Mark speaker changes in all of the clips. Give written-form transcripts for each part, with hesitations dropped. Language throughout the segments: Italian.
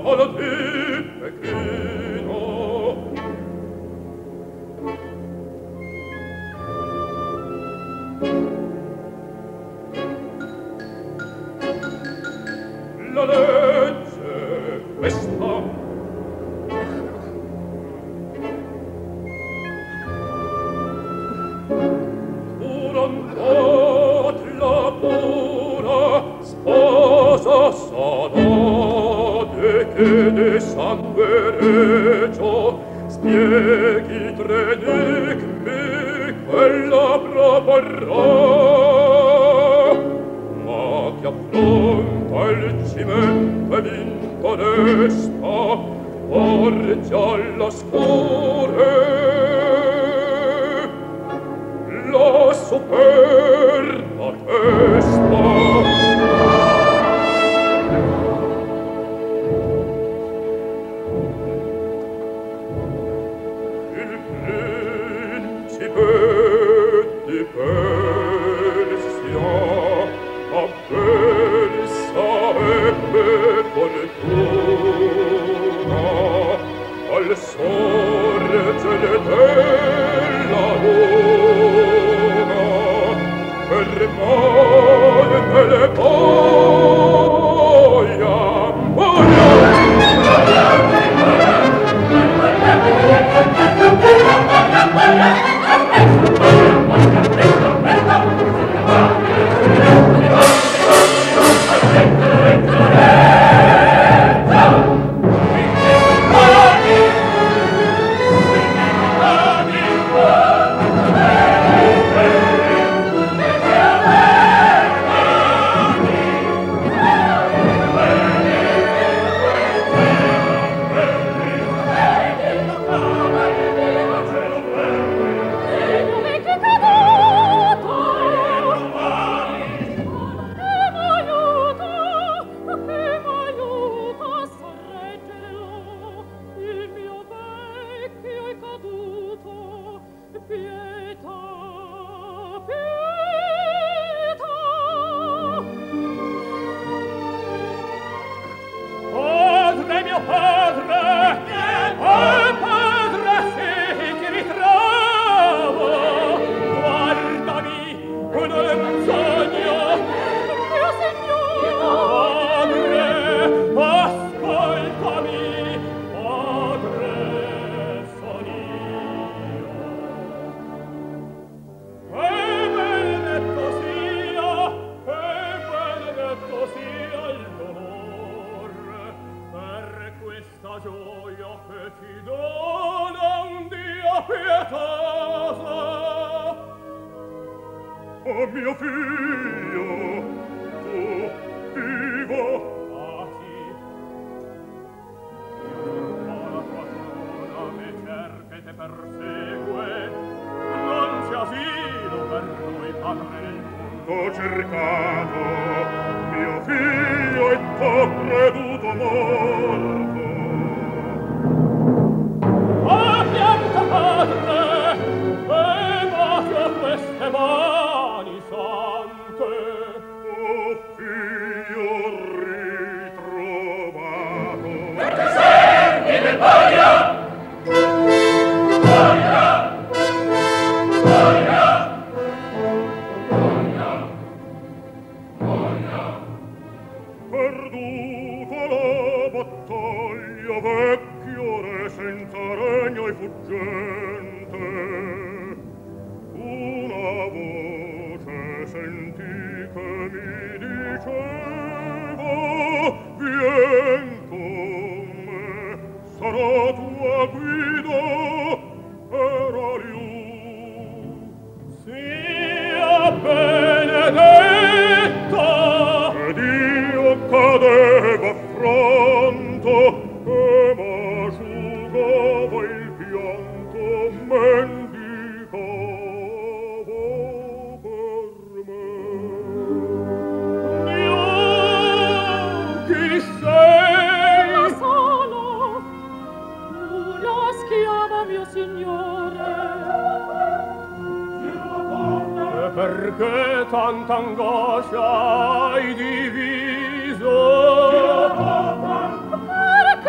Speaker 1: alla te pecchino. La legge questa la pura sposa sarà che de sangue regio spieghi tre enigmi quella proporrà, ma che affronta il cimento vinto desta porge alla scure la superba testa. Il principe di Persia a Persa ebbe fortuna al sorgere della luna per male delle boia.
Speaker 2: Perché tanta angoscia hai diviso?
Speaker 3: Perché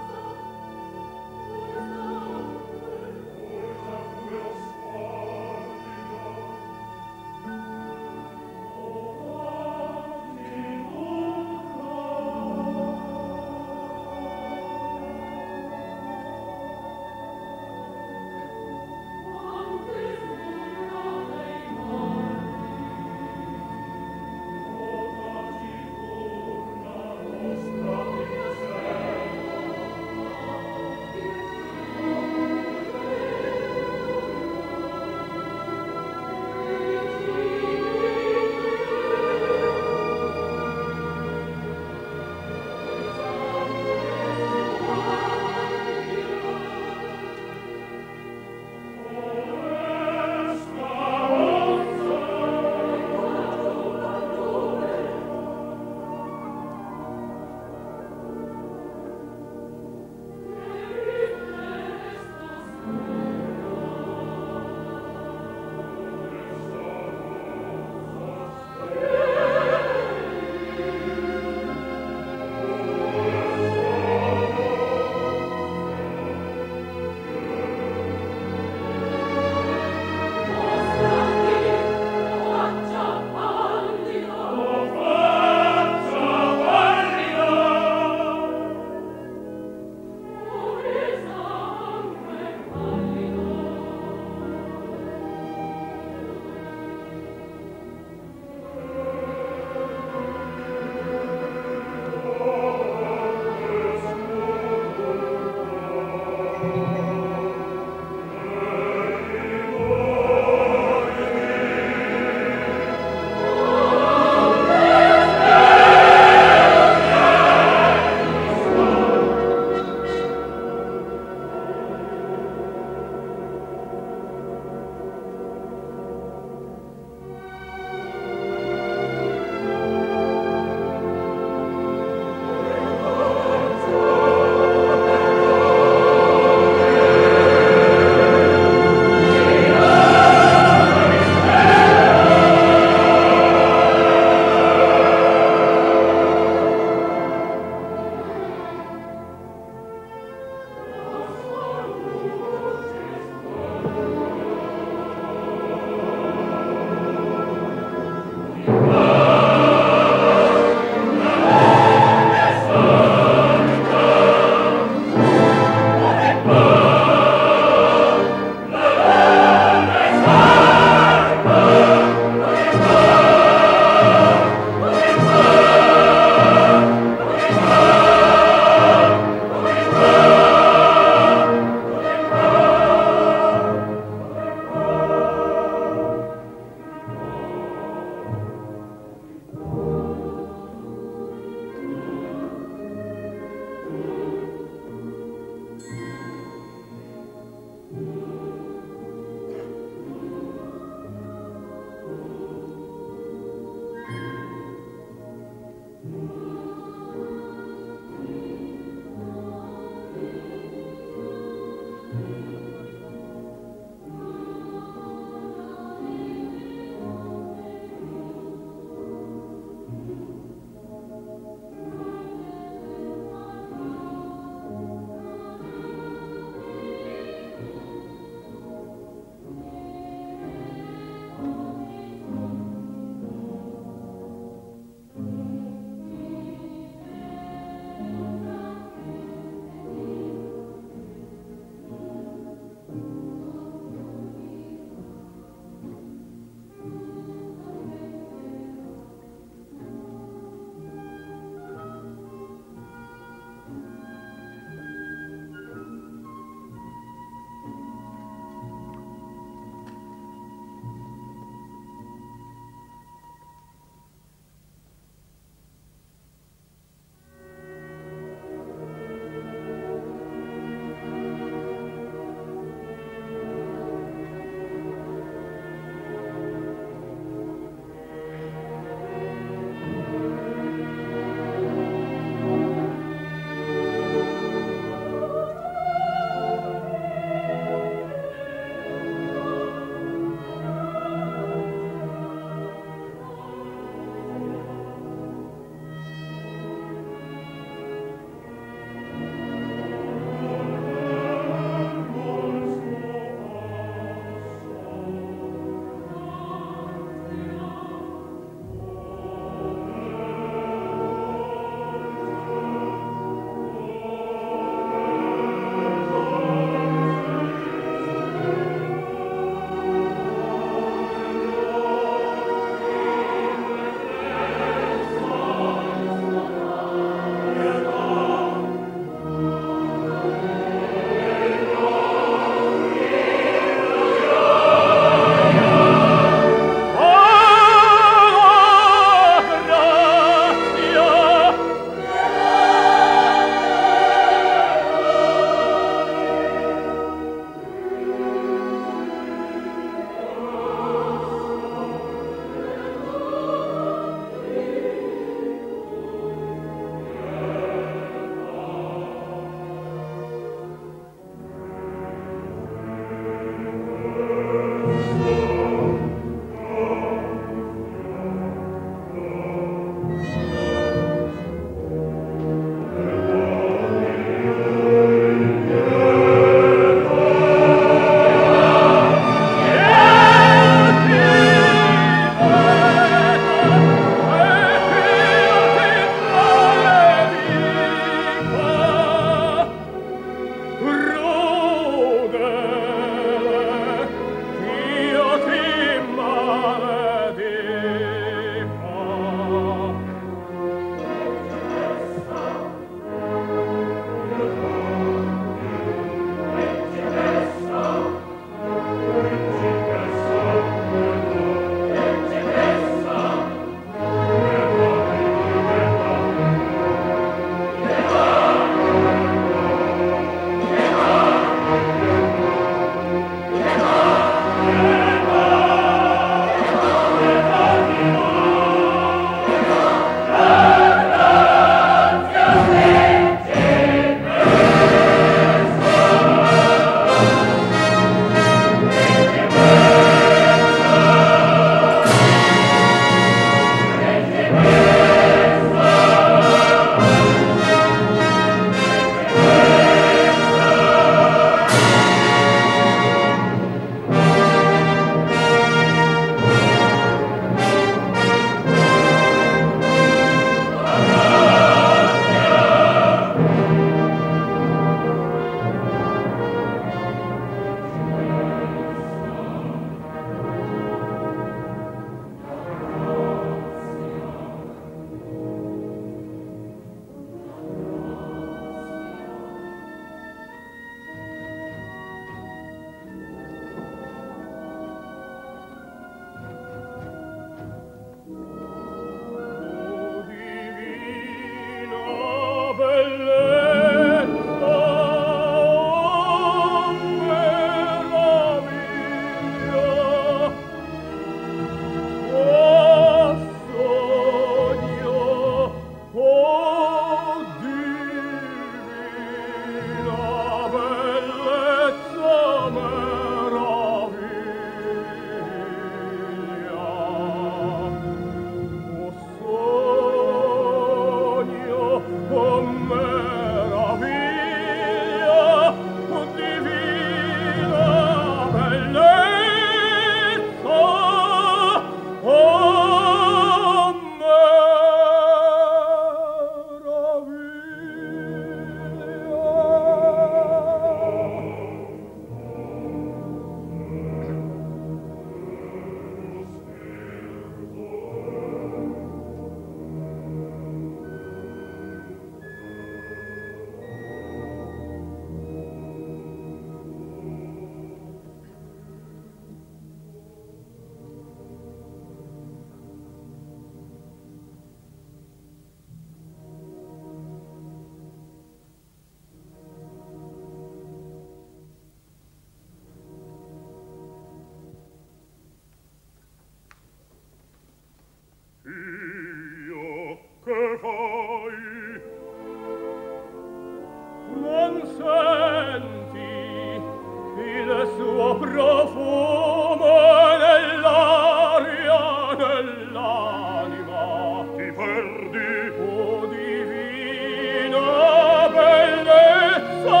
Speaker 2: profumo nell'aria, nell'anima.
Speaker 1: Ti perdi,
Speaker 2: Oh divina bellezza,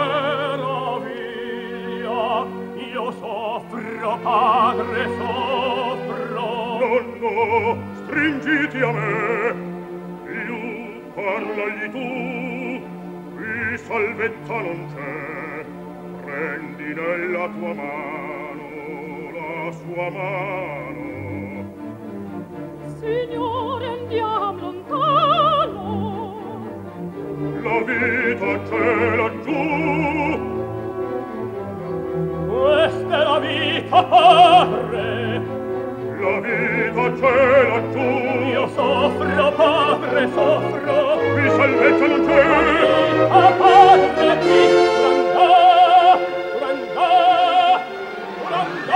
Speaker 2: meraviglia, io soffro, padre, soffro.
Speaker 1: nonno, stringiti a me. Più parlagli tu, qui salvezza non c'è. Prendi nella tua mano la sua mano.
Speaker 3: Signore, andiamo lontano.
Speaker 1: La vita c'è laggiù.
Speaker 2: Questa è la vita, padre.
Speaker 1: La vita c'è laggiù.
Speaker 2: Io soffro, padre, soffro.
Speaker 1: Qui salvezza non c'è.
Speaker 2: La vita, padre, qui durandà, durandà, durandà.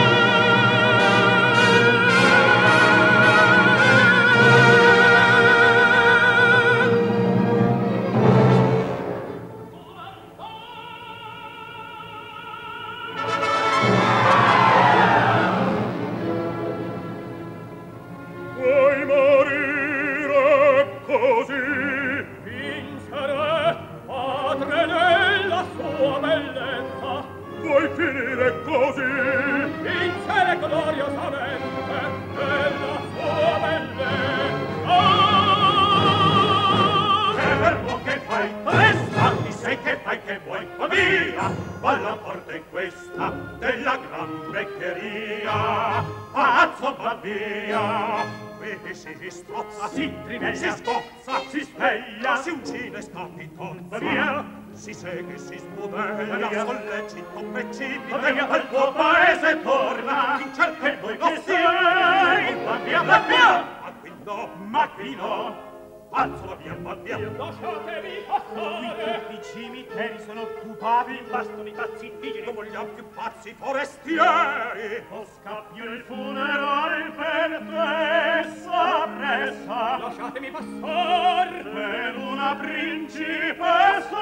Speaker 1: Vuoi morire così?
Speaker 2: Vincere, padre, nella sua bellezza.
Speaker 1: Vuoi finire così?
Speaker 2: Vincere gloriosamente nella sua bellezza.
Speaker 4: Che verbo che fai? Resta, ti sei che fai che vuoi? Va via, alla porta è questa della gran vecchieria. Pazzo, va via. Qui si strozza, si trivella, si scozza, si sveglia, si uccide, scapitozza. Va via. Si segue, si smodella, sollecito, precipita, al tuo paese torna, in cerca il voi che sei. Va via, va via. Ma qui no. Pazzo, va via, va via.
Speaker 2: Lasciatemi passare.
Speaker 4: I cimiteri sono occupati, bastano i pazzi indigeni, non vogliamo più pazzi forestieri. O scappio il funerale per te s'appressa.
Speaker 2: Lasciatemi passare.
Speaker 4: Per una principessa.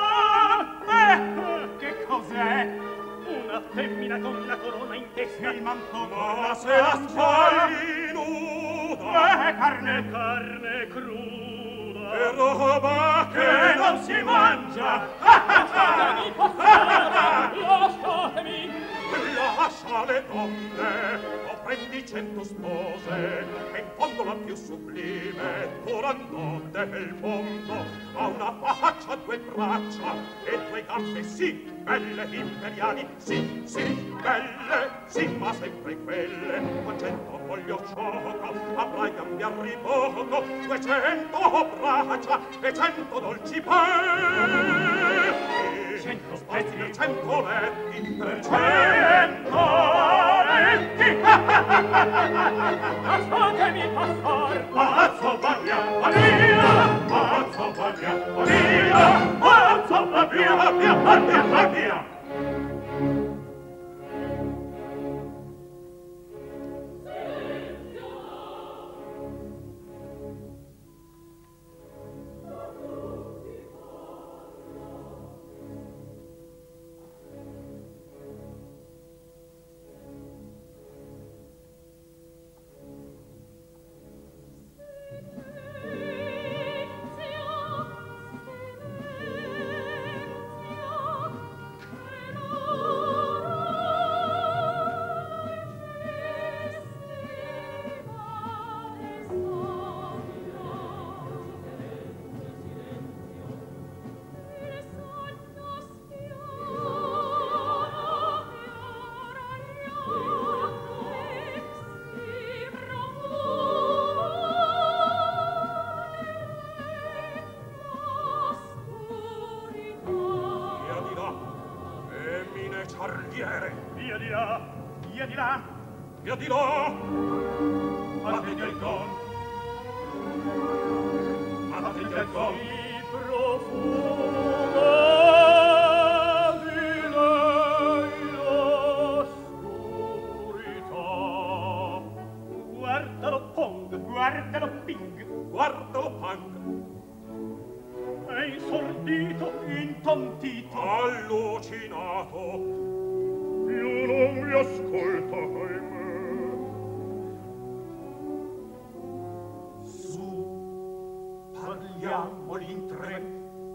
Speaker 4: Che cos'è?
Speaker 2: Una femmina con la corona in testa.
Speaker 4: Il manto ma se la spalli nuda.
Speaker 2: Carne, carne cruda.
Speaker 4: E roba che non si mangia.
Speaker 2: Lasciatemi passare. Lasciatemi.
Speaker 4: Lascia le donne, o prendi 100 spose, e in fondo la più sublime, Turandot del mondo, ha una faccia, 2 braccia, e 2 gambe, sì, belle, imperiali, sì, sì, belle, sì, ma sempre quelle, con 100 voglio gioco, avrai gambe a ripoco, 200 braccia, e 100 dolci pezzi, 100 spezzi per 100 letti, per 100 letti.
Speaker 2: Lasciatemi passare.
Speaker 4: Pazzo, va via, va via. Pazzo, va via, va via. Pazzo, va via, va via, va via, va via. Via di là, via di là, via di là. Fate del con. Fate del con.
Speaker 2: Profumo di lei l'oscurità.
Speaker 4: Guardalo Pong, guardalo Ping, guardalo Pang. È insordito, intontito,
Speaker 1: allucinato.
Speaker 4: Più non mi
Speaker 1: ascolta, ahimè.
Speaker 4: Su, parliamoli in tre.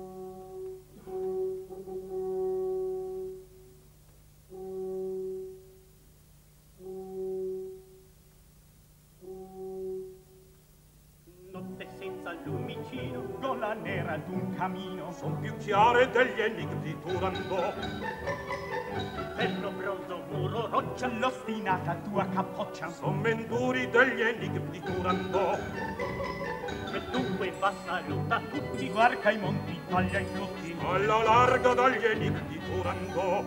Speaker 5: Notte senza lumicino, gola nera d'un camino,
Speaker 4: Son più chiare degli enigmi Turandot.
Speaker 5: tennobroso muro roccia, l'ostinata tua capoccia.
Speaker 4: Son men duri degli enigmi Turandot.
Speaker 5: E dunque va saluta tutti, varca i monti, taglia i frutti.
Speaker 4: Alla larga dagli enigmi Turandot.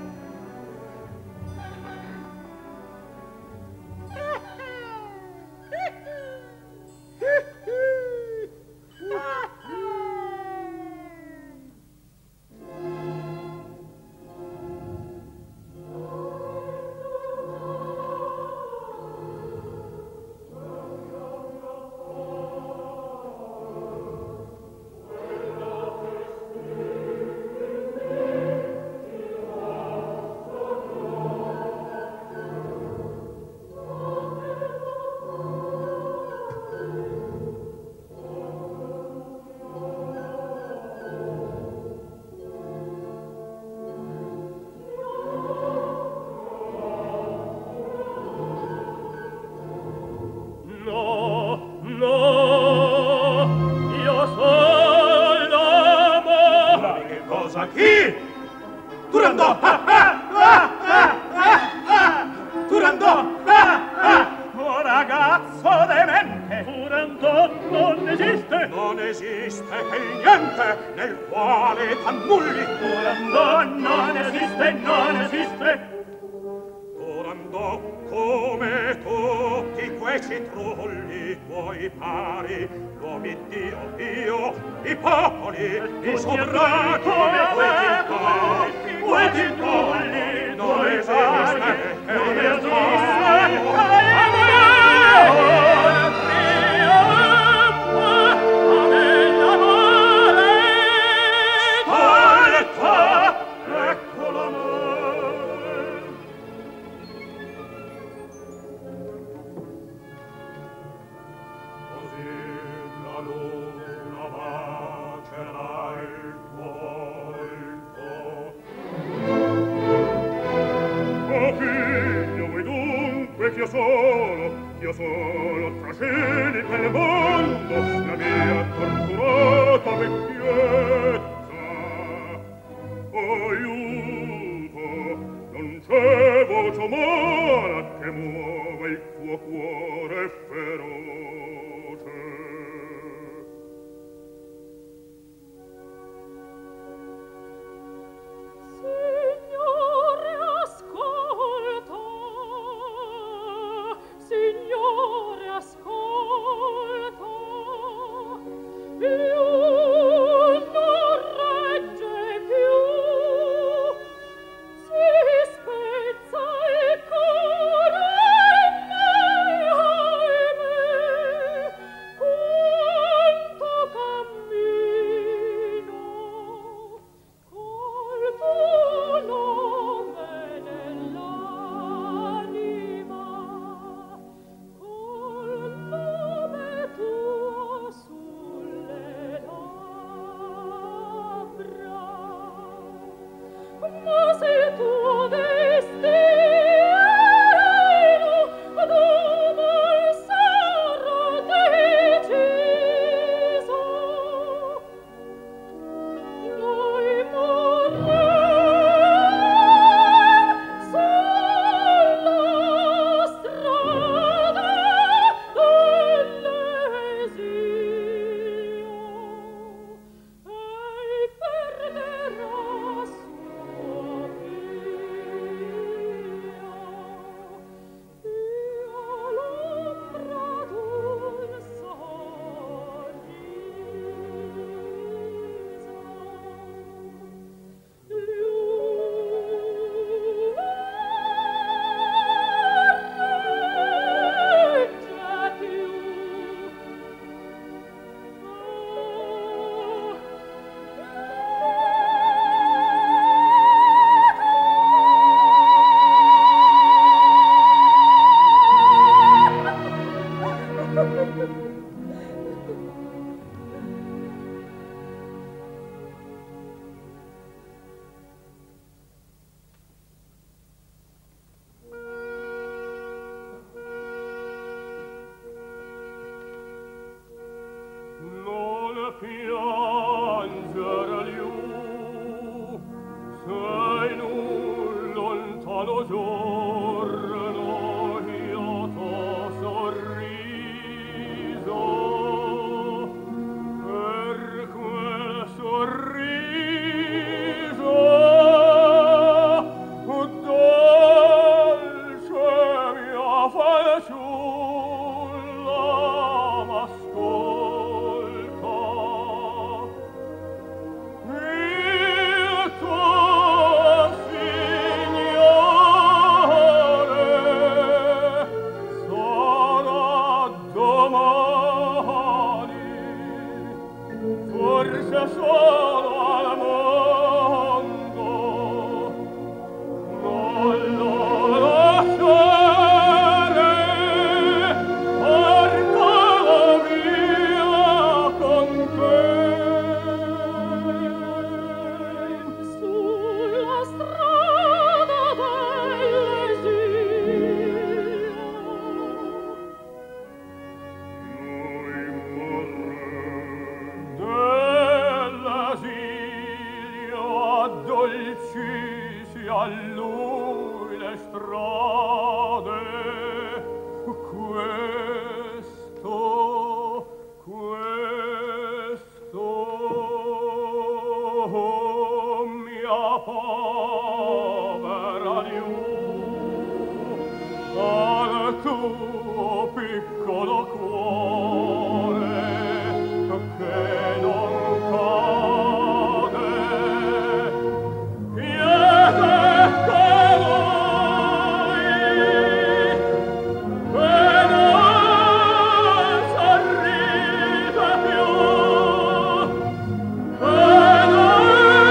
Speaker 4: Chi? Turandot! Turandot!
Speaker 5: Oh ragazzo demente,
Speaker 2: Turandot non esiste.
Speaker 4: Non esiste che niente nel quale t'annulli.
Speaker 2: Turandot non esiste, non esiste.
Speaker 4: Turandot, come tutti questi trulli tuoi pari, l'uomi Dio, i popoli, i sovrani, quei titoli, non esiste, non esiste.
Speaker 1: Io solo trascenico il mondo, la mia torturata vecchiezza. Aiuto, non c'è voce umana che muova il tuo cuore feroce.
Speaker 3: Signore, ascolta. Signore, ascolta. Io non regge più. Si spezza il cuore in me, ahimè.
Speaker 1: tuo piccolo cuore che non cade. Piede colui che non s'arride più, che non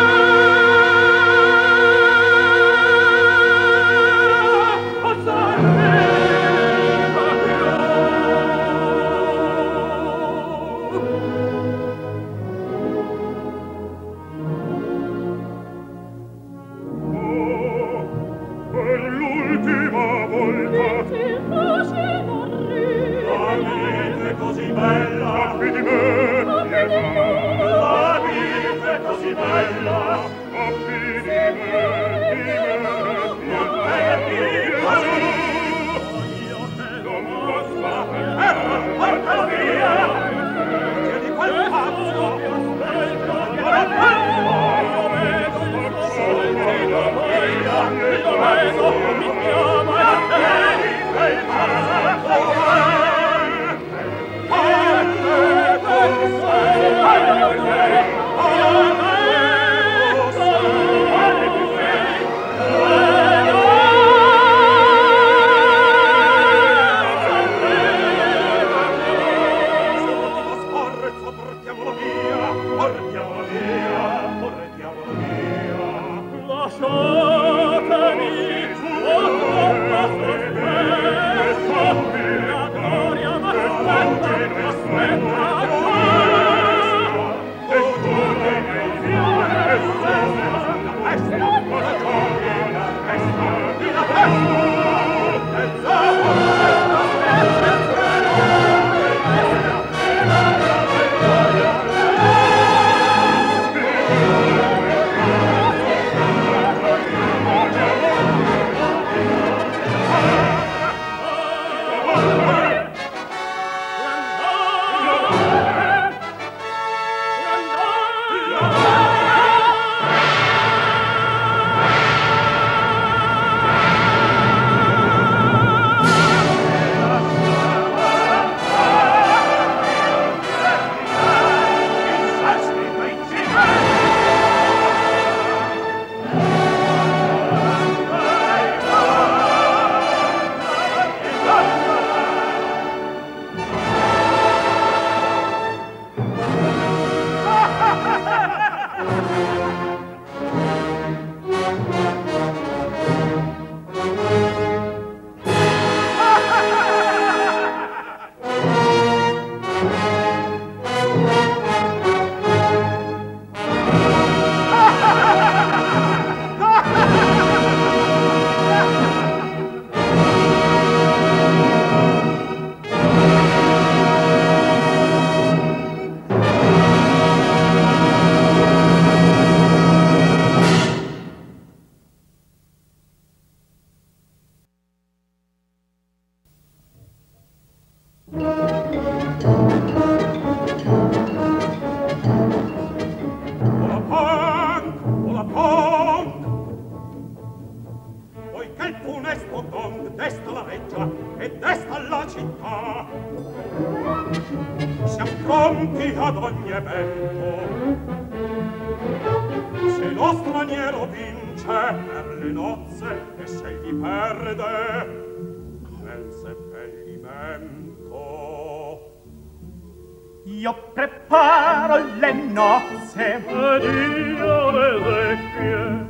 Speaker 5: Io preparo le nozze
Speaker 1: ed io le vecchie,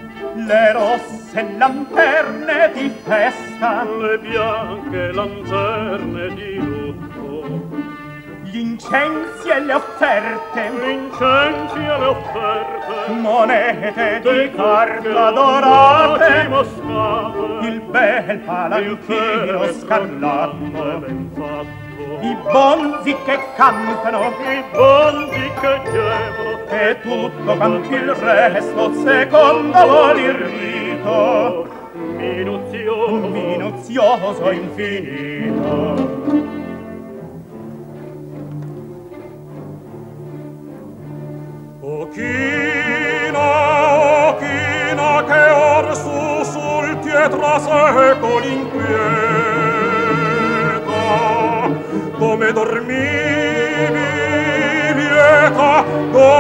Speaker 5: le rosse lanterne di festa,
Speaker 1: le bianche lanterne di lutto,
Speaker 5: gli incensi e le offerte,
Speaker 1: incensi e le offerte,
Speaker 5: monete di carta dorate,
Speaker 1: moscate,
Speaker 5: il bel palanchino scarlatto,
Speaker 1: ben fatto,
Speaker 5: i bonzi che cantano,
Speaker 1: i bonzi che gemono,
Speaker 5: e tutto quanto il resto secondo vuol il rito minuzioso infinito.
Speaker 1: Ochina che or su sul pietra secoli inquieta,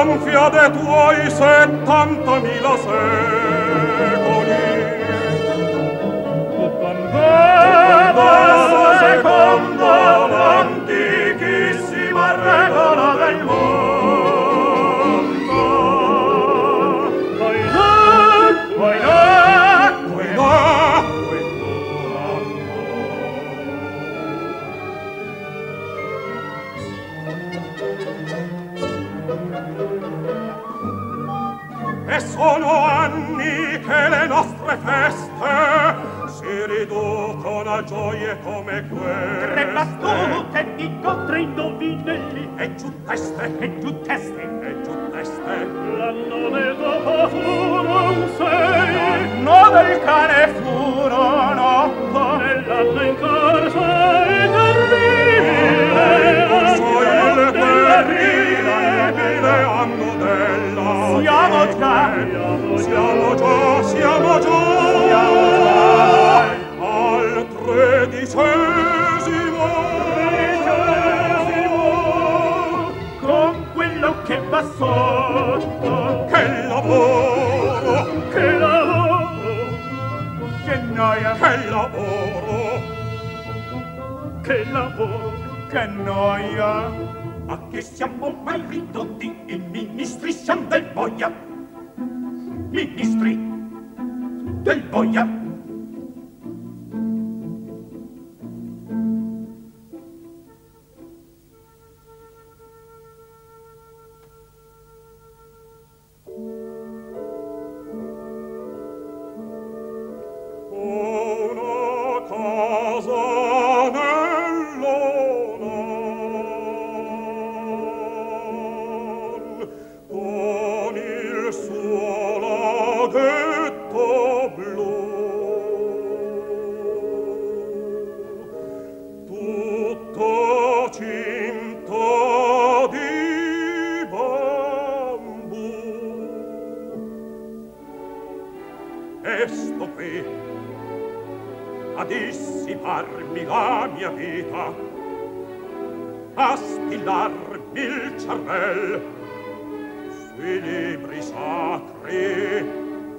Speaker 4: gonfia de tuoi 70.000 secoli.
Speaker 5: Tu condeva secondo l'antichissima regola del mondo. Poi
Speaker 4: E sono anni che le nostre feste si riducono a gioie come queste.
Speaker 5: tre battute dico, tre indovinelli,
Speaker 4: E giù teste,
Speaker 5: e giù teste.
Speaker 4: e giù teste.
Speaker 1: L'anno del topo furon 6,
Speaker 5: L'anno del cane furono 8,
Speaker 1: nell'anno in corso il terribile,
Speaker 4: Corso il terribile anno della
Speaker 5: Siamo già,
Speaker 4: siamo già al 13°
Speaker 5: con quello che va sotto.
Speaker 4: che lavoro,
Speaker 1: che lavoro,
Speaker 5: Che noia,
Speaker 4: che lavoro,
Speaker 1: che lavoro.
Speaker 5: che noia.
Speaker 4: a che siamo mai ridotti i ministri siamo del boia, ministri del boia. Una casa nell'onan, con il suo laghetto blu, tutto cinto di bambù. E sto qui a dissiparmi la mia vita, a stillarmi il cervel sui libri sacri.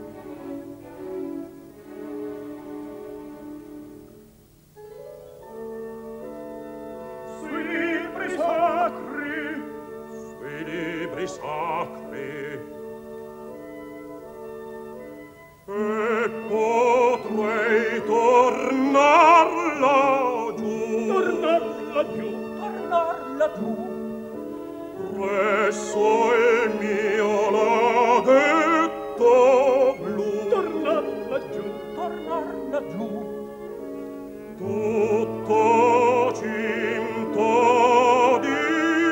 Speaker 4: Sui libri sacri, sui libri sacri. E potrei tornar laggiù,
Speaker 1: Tornar laggiù,
Speaker 4: presso il mio laghetto blu,
Speaker 1: tornar laggiù,
Speaker 4: tutto cinto di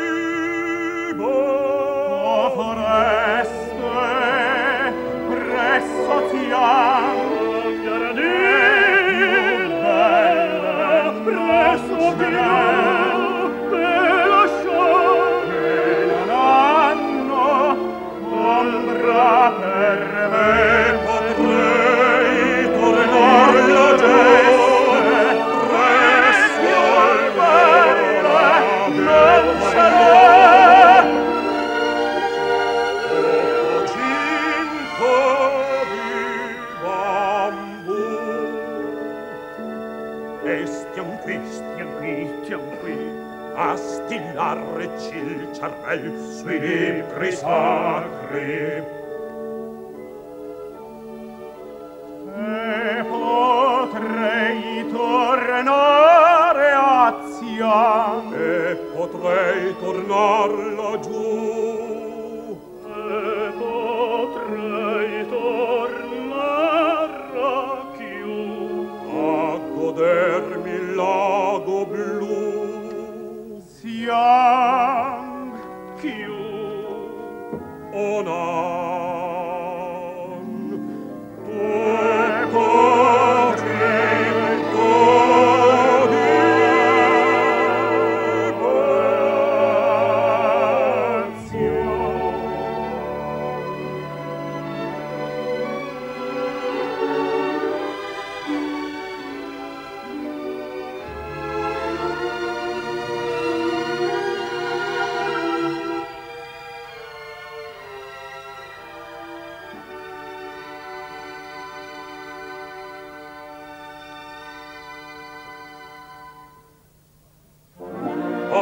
Speaker 5: Oh, foreste, presso ti amo,
Speaker 1: Ghiaradina, presso di me, per lasciare
Speaker 5: che non hanno ombra per me.
Speaker 4: potrei tornar laggiù, presso il mio
Speaker 5: Non sarò
Speaker 4: cinto di bambù. E stiam qui, a stillarci il cervel sui libri sacri.
Speaker 5: e potrei tornare a Zion.
Speaker 4: E potrei tornar laggiù,
Speaker 1: e potrei tornar a chiù.
Speaker 4: a godermi il lago blu.
Speaker 5: Zion,
Speaker 1: Chiù,
Speaker 4: Onan, tutto cinto di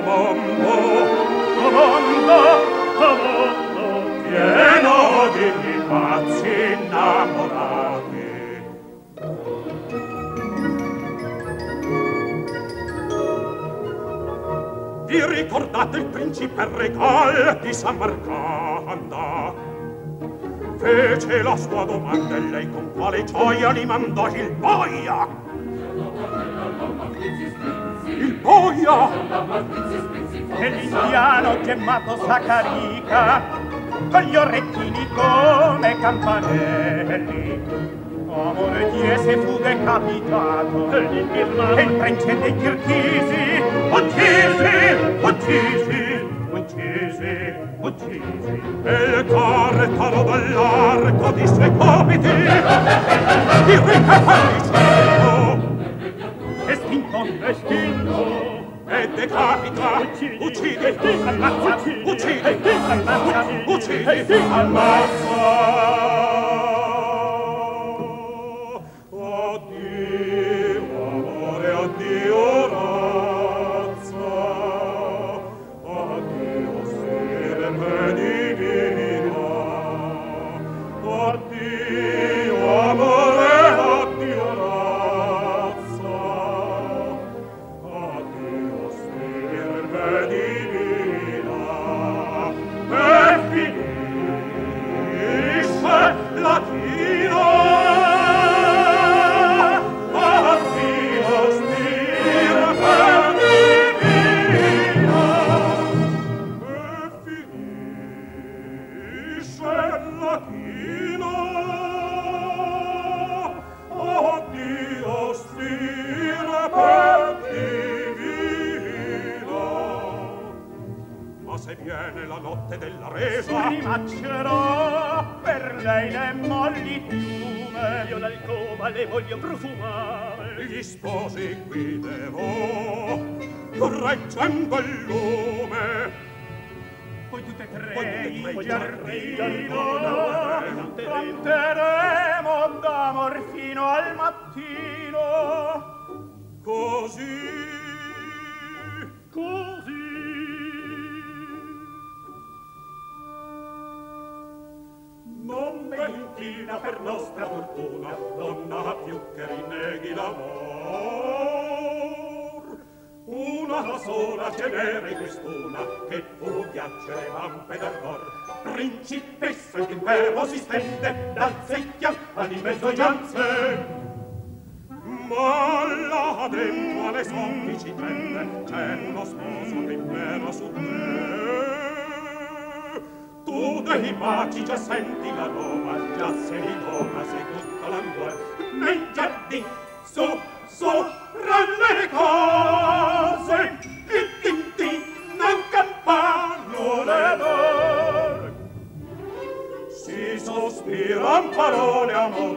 Speaker 4: pieno di pazzi innamorati. Vi ricordate il principe Regal di Samarcanda? Fece la sua domanda e lei con quale gioia li mandò il boia. Il boia!
Speaker 5: E l'indiano gemmato Sacarica con gli orecchini come campanelli. Amore chiese fu decapitato e il principe dei Kirghisi uccisi.
Speaker 4: E il cartaro dall'arco di suoi copiti il ricapacito
Speaker 5: e spinto
Speaker 4: e decapita, uccidi, ammazza, uccidi, ammazza. Addio, amore, addio, razza. Addio, stirpe divina. Addio, amore, addio, razza. Addio, stirpe divina. E finisce la tira. Addio, stirpe divina. E finisce la tira. Addio, stirpe divina. Ma se viene la notte della resa,
Speaker 5: rimaccerò per lei le molli piume.
Speaker 1: Io l'alcova le voglio profumare.
Speaker 4: gli sposi guiderò, reggendo il lume.
Speaker 5: Poi tutte e tre
Speaker 4: Poi
Speaker 5: in
Speaker 4: giardino
Speaker 5: canteremo d'amor fino al mattino.
Speaker 4: Così non ventina per nostra fortuna donna più che rinneghi l'amor. Una sola ce n'era in quest'una che fu ghiacciare vampe d'ardor. Principessa il impero si stende dal secchia di mezzogianze. Ma là dentro alle soffici tende c'è uno sposo che impera su te. Tu dei baci già senti la nova, già sei di donna, sei tutta l'amore. Nei giardini, sopra le case, il tintinno in campanole d'or. Si sospiran parole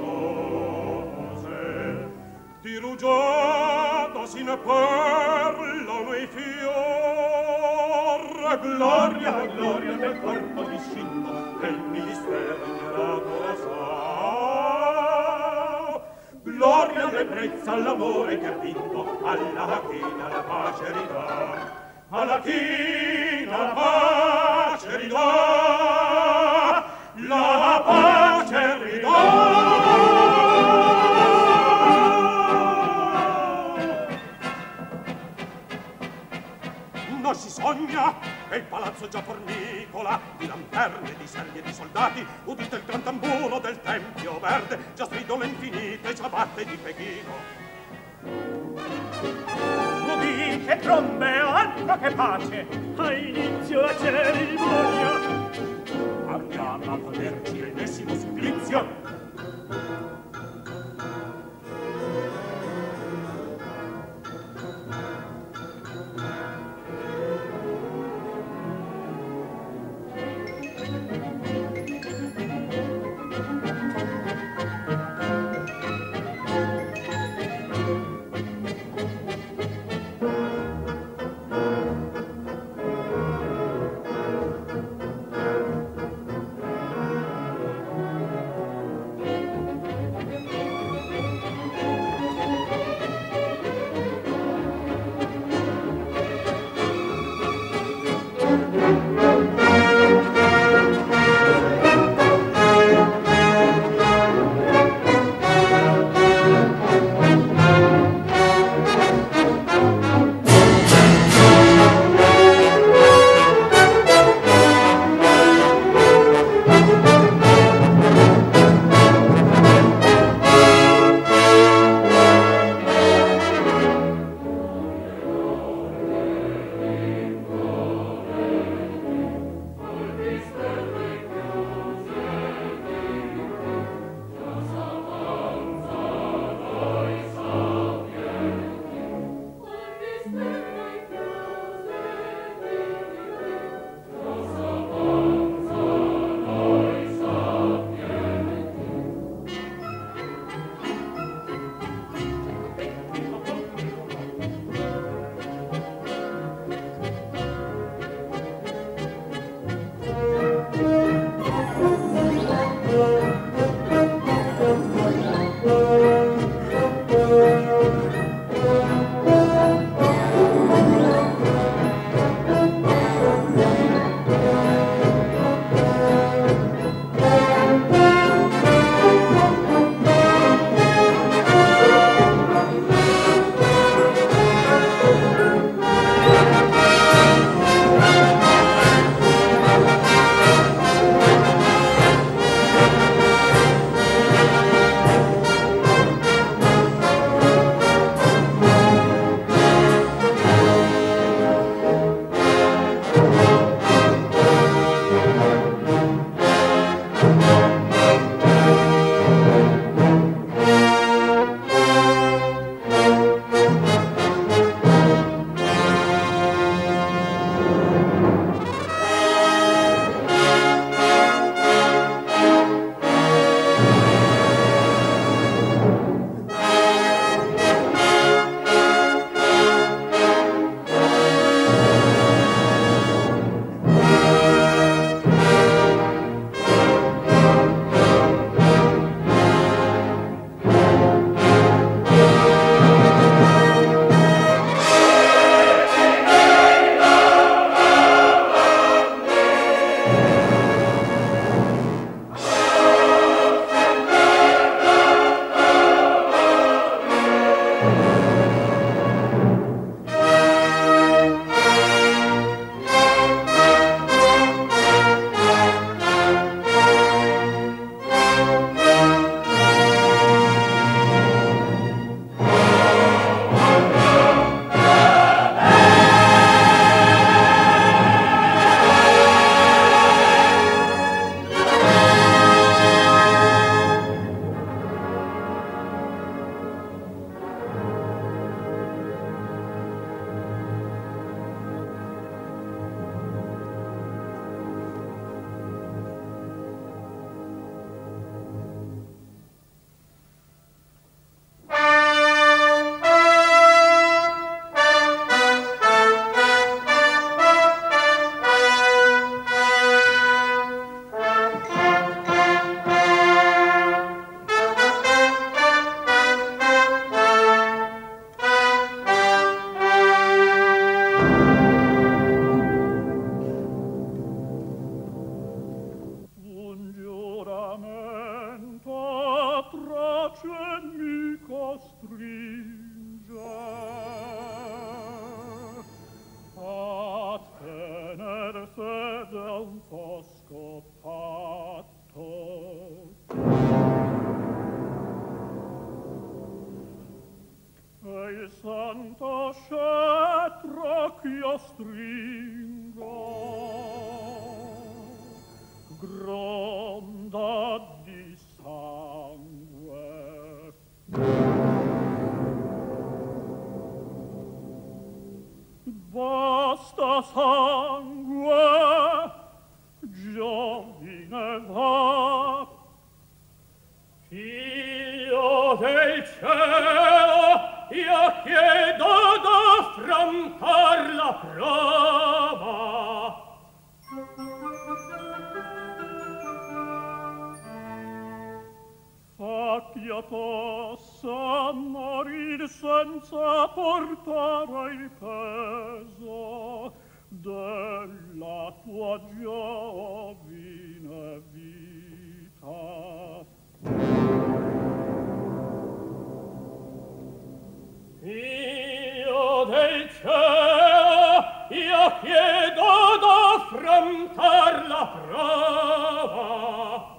Speaker 4: amorose, di rugiada si ne parlano i fior. Gloria, gloria del corpo discinto, che il ministero ignorato la sa. Gloria all'ebbrezza, all'amore che ha vinto, alla china la pace ridà. Alla china la pace ridà, la pace ridà. Non si sogna che il palazzo già fornicola di lanterne, di servi e di soldati. Udite il gran tamburo del tempio verde, già stridono infinite ciabatte di Pechino.
Speaker 5: Udite trombe, altro che pace,
Speaker 1: A inizio la cerimonia.
Speaker 4: Abbiamo a poterci l'ennesimo supplizio.
Speaker 1: un fosco patto. E il santo scettro ch'io stringo gronda di sangue. Basta sangue, giovine va, figlio del cielo, io chiedo d'affrontar la prova. Fa che io possa morir senza portare il peso della tua giovine vita. Io del cielo, io chiedo d'affrontar la prova.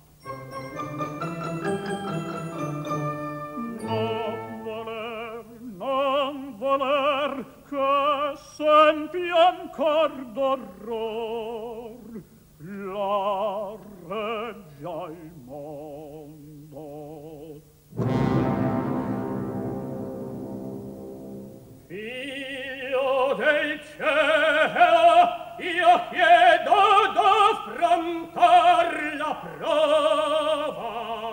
Speaker 1: Non voler che senti ancor d'orror la reggia il mondo. Figlio del cielo, io chiedo d'affrontar la prova.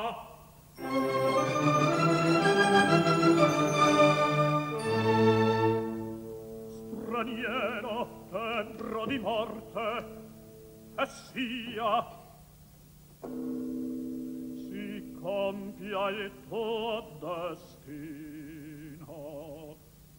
Speaker 1: Straniero, tembro di morte, e sia si compia il tuo destino.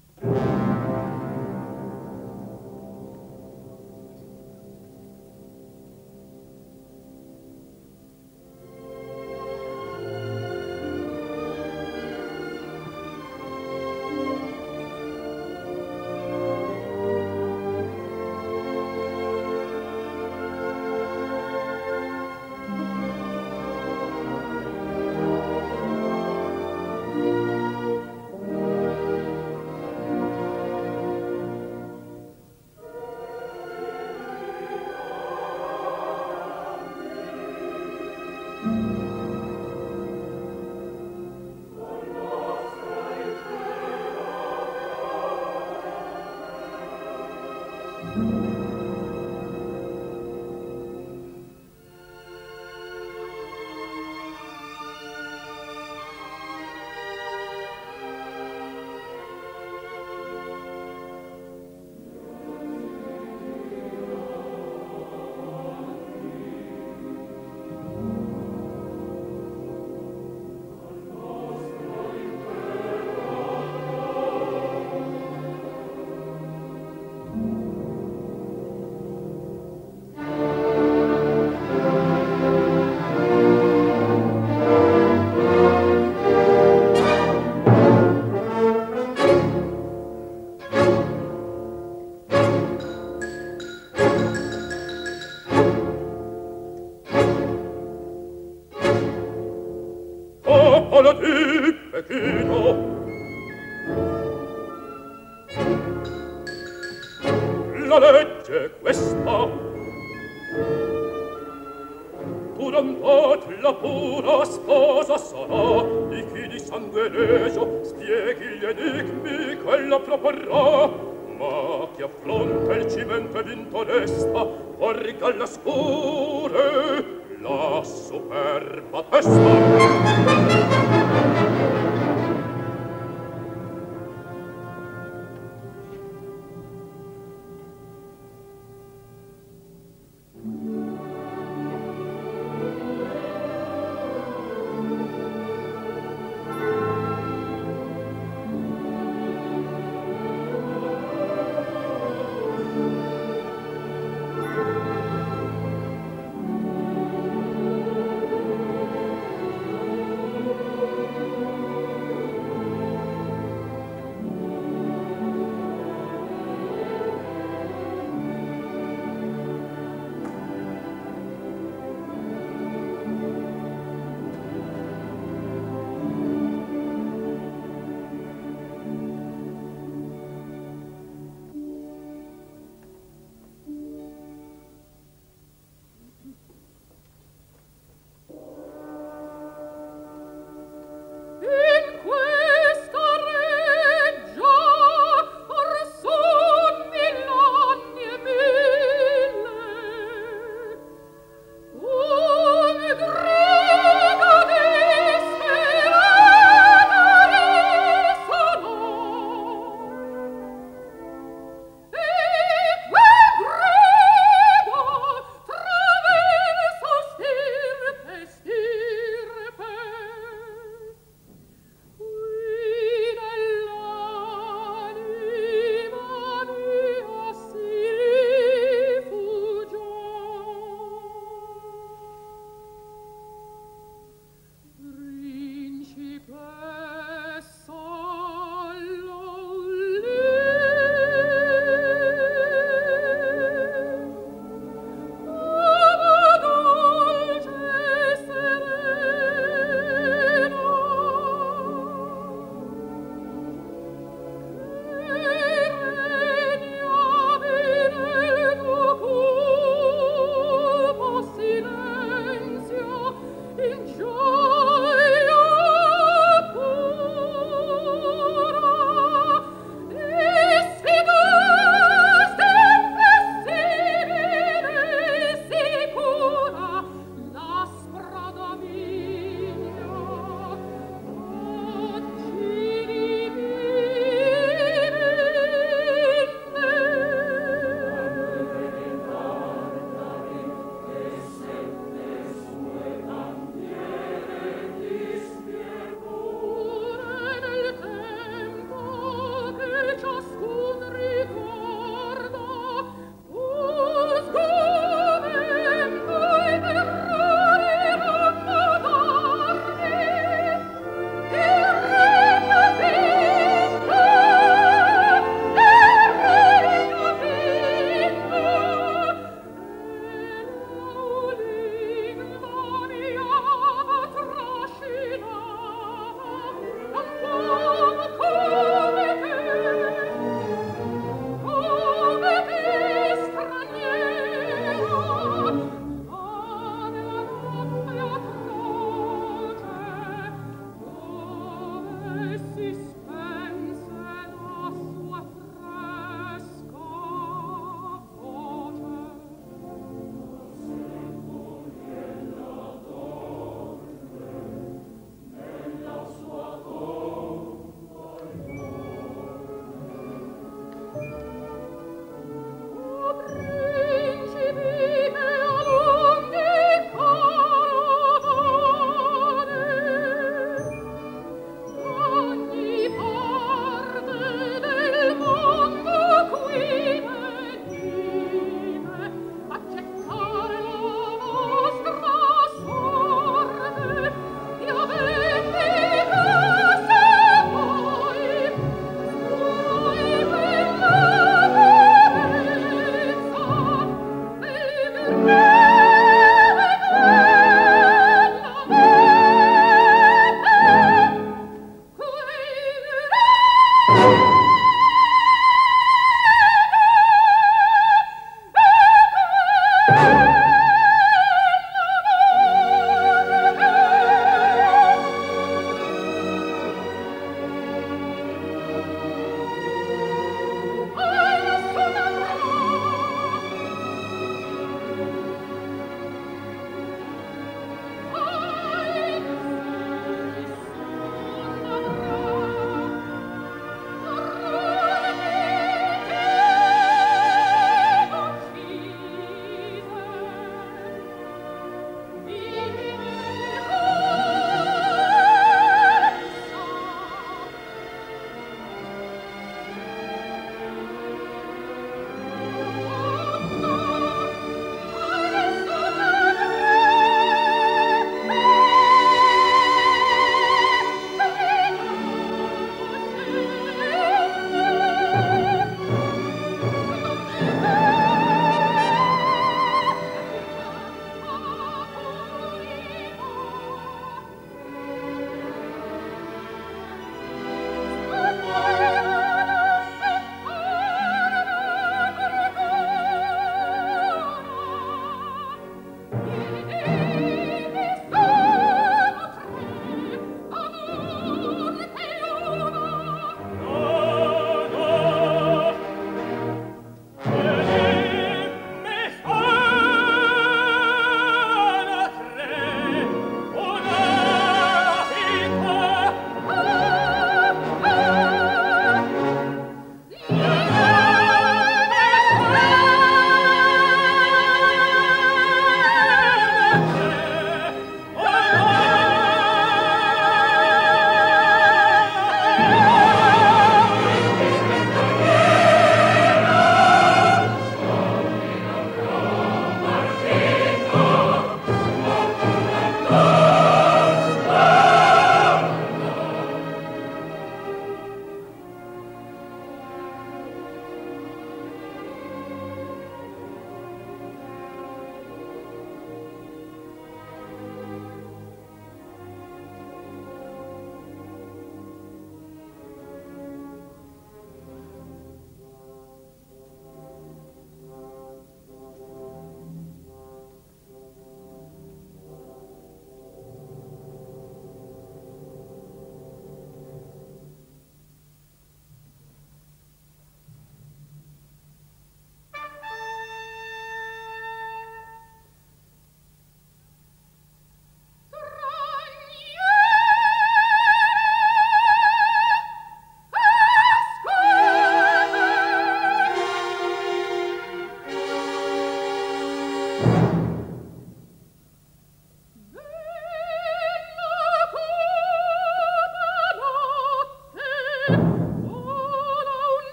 Speaker 1: La legge è questa: tu non pot la pura sposa sarà di chi di sangue leso spieghi gli enigmi quella proporrà, ma chi affronta il cimento e vinto resta porga alla scure la superba testa.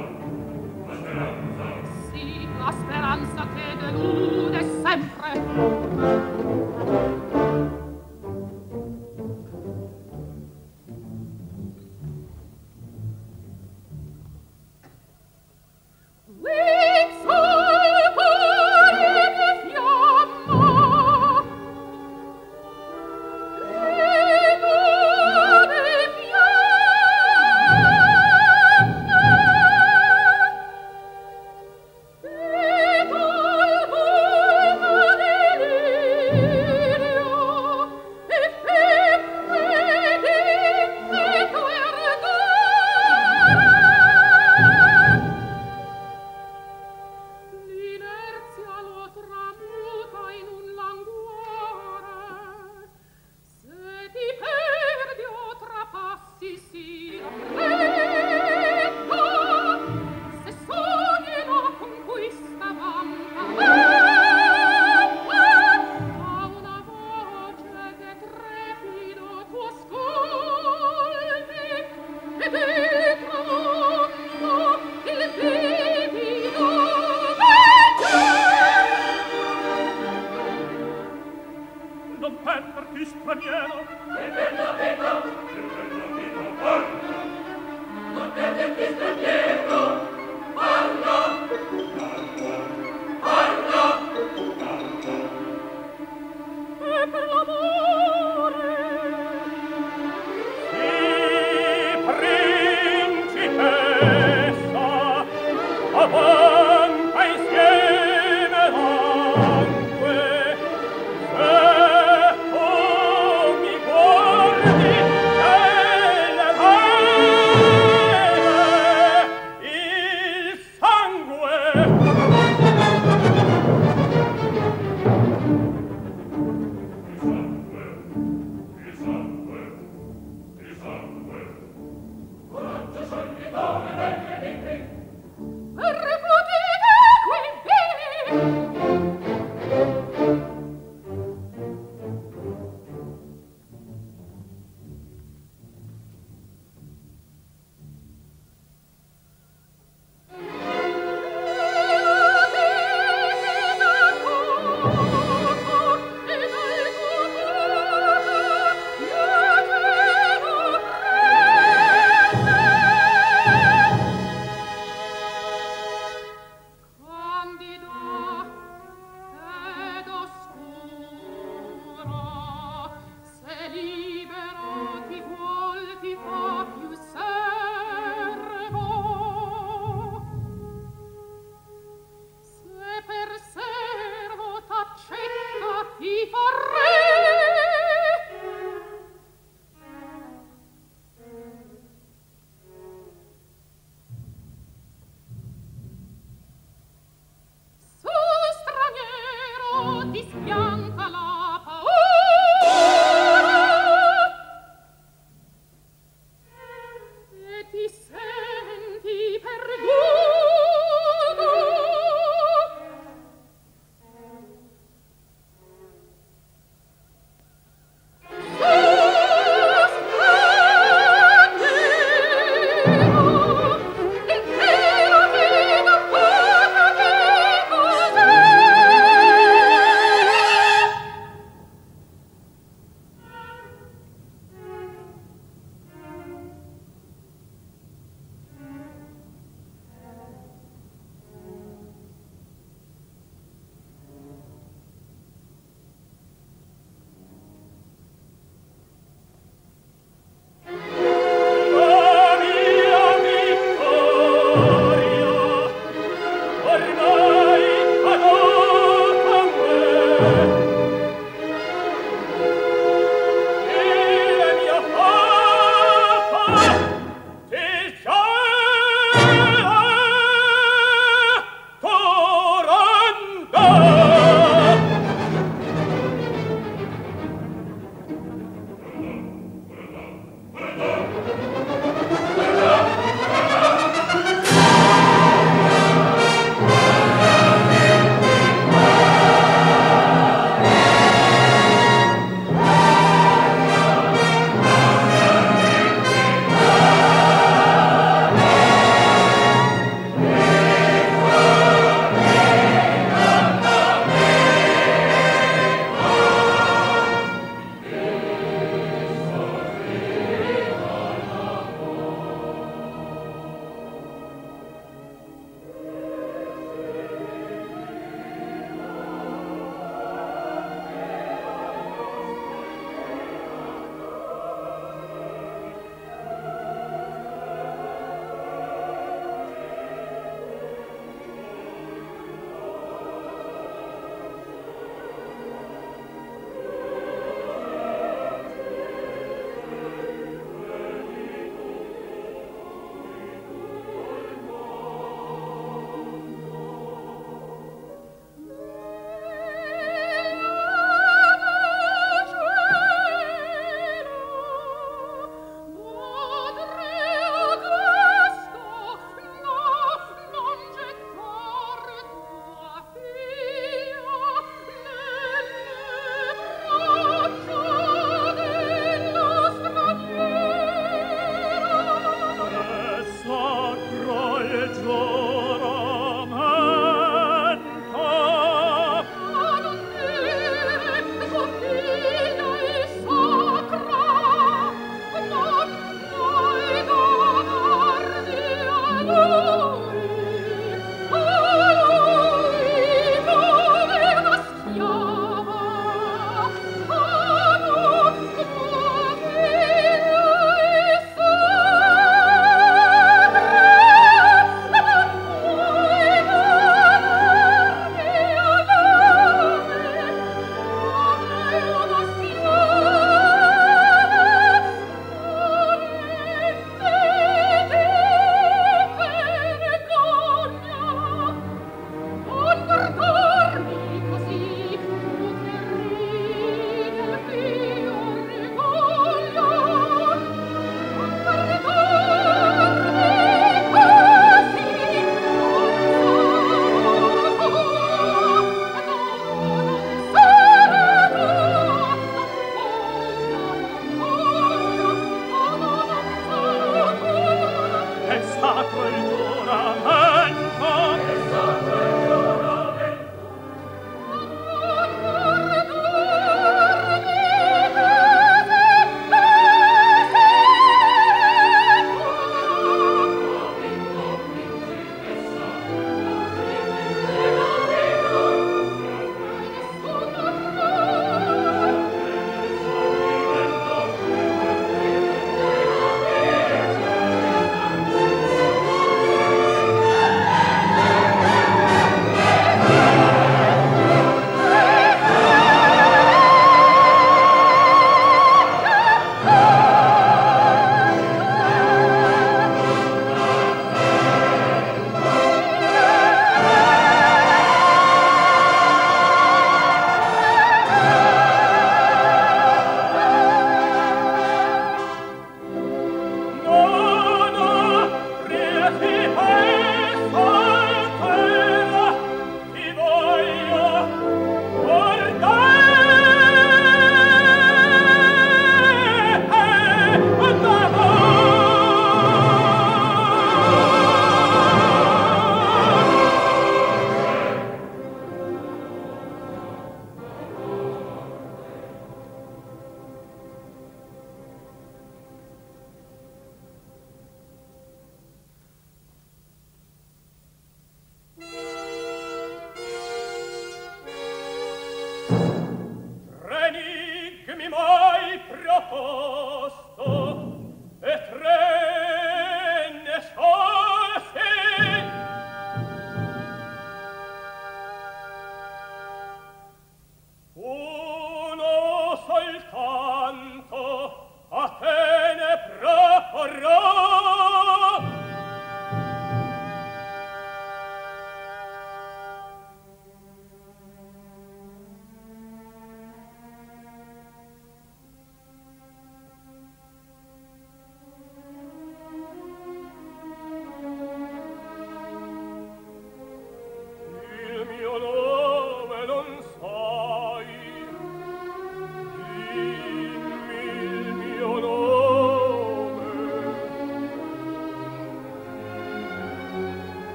Speaker 3: Sì, la speranza che delude sempre.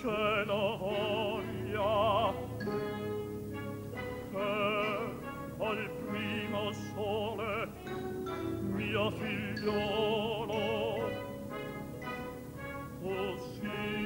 Speaker 1: cielo voglia che al primo sole mio figliolo ossia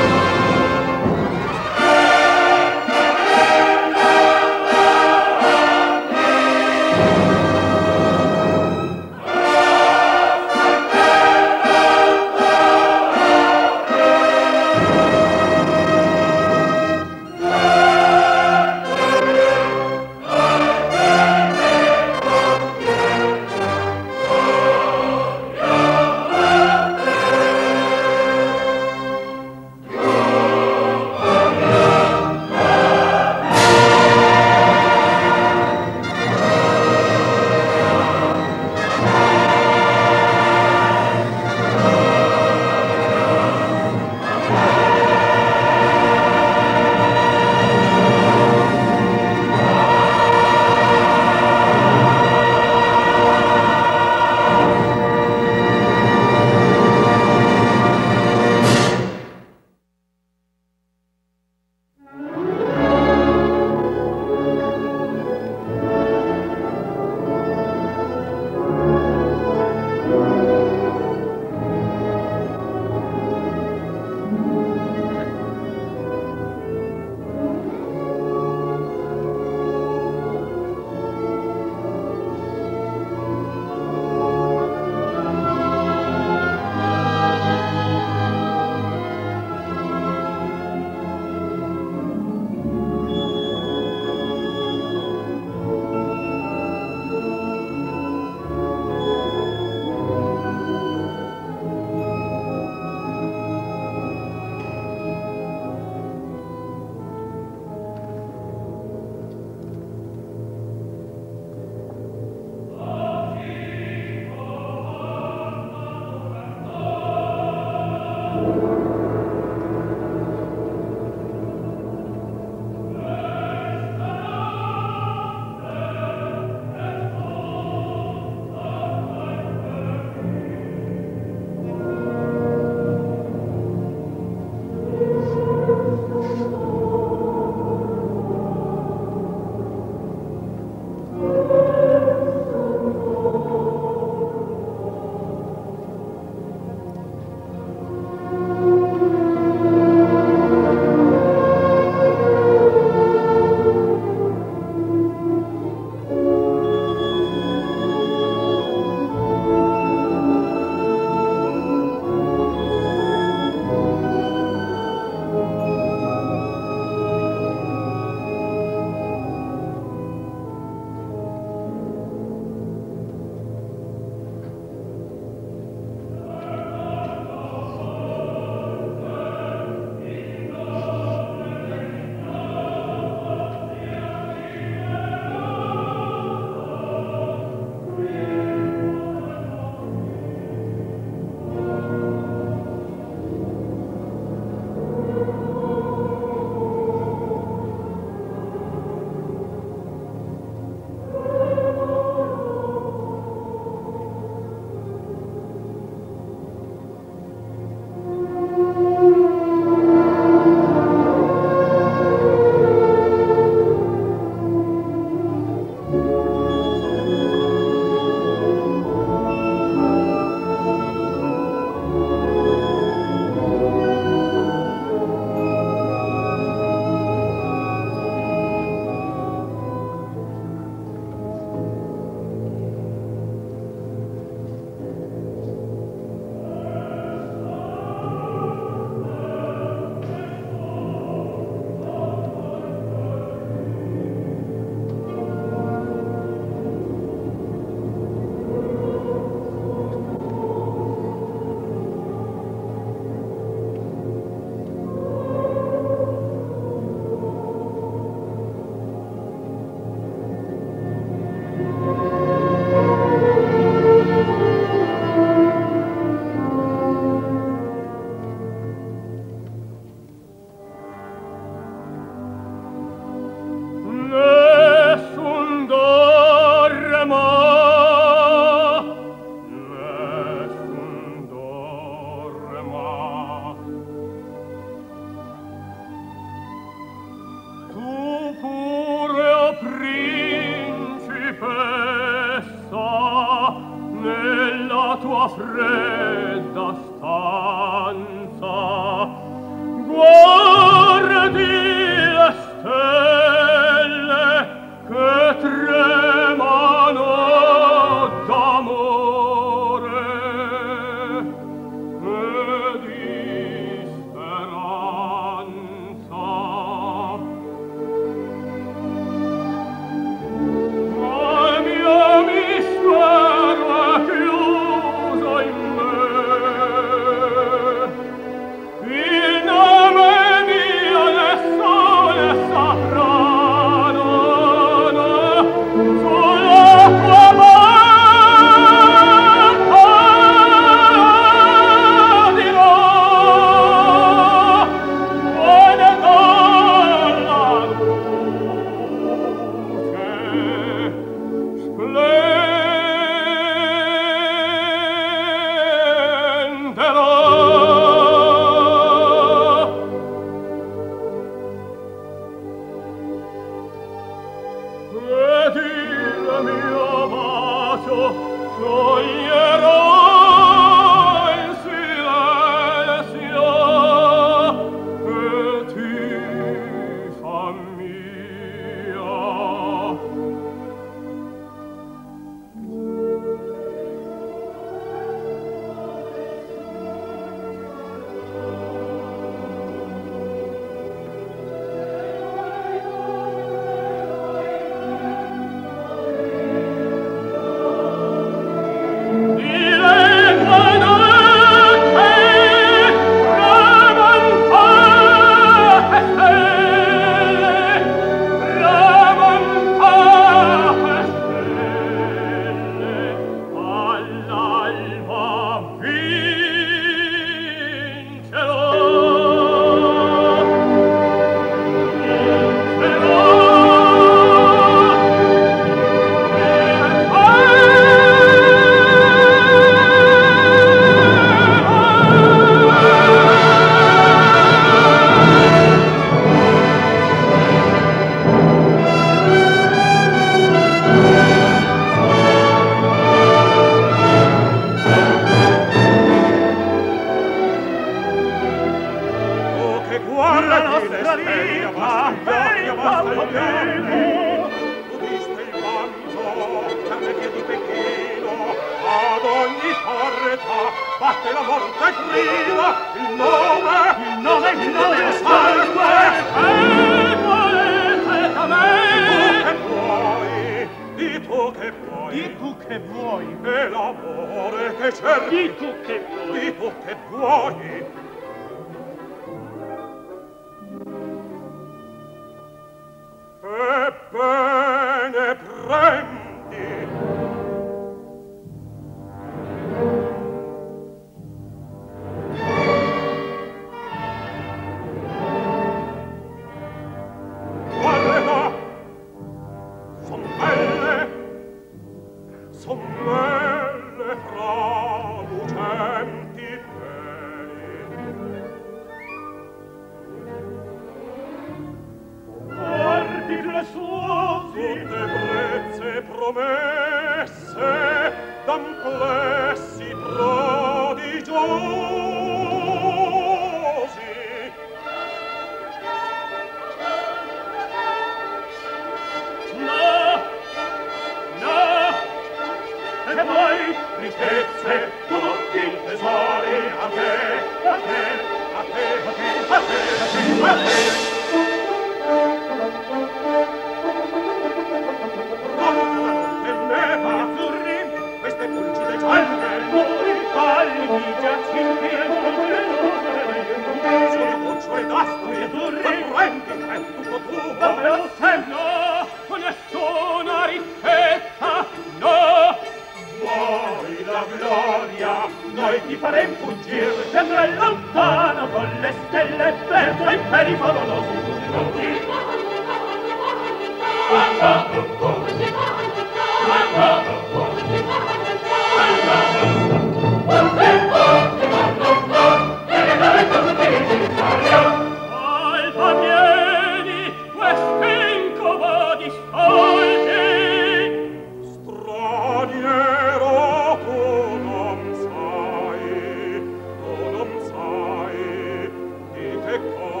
Speaker 1: Che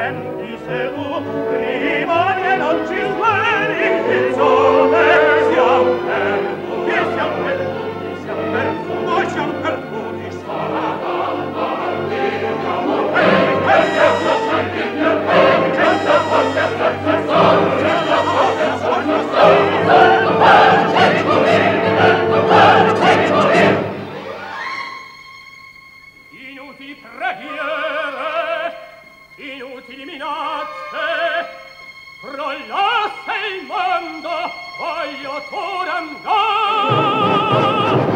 Speaker 5: senti se tu prima che non ci sveli il sole siamo perduti, siamo perduti, siamo perduti, noi siamo perduti, sarà inutili preghiere, inutili minacce, crollasse il mondo, voglio pure andare.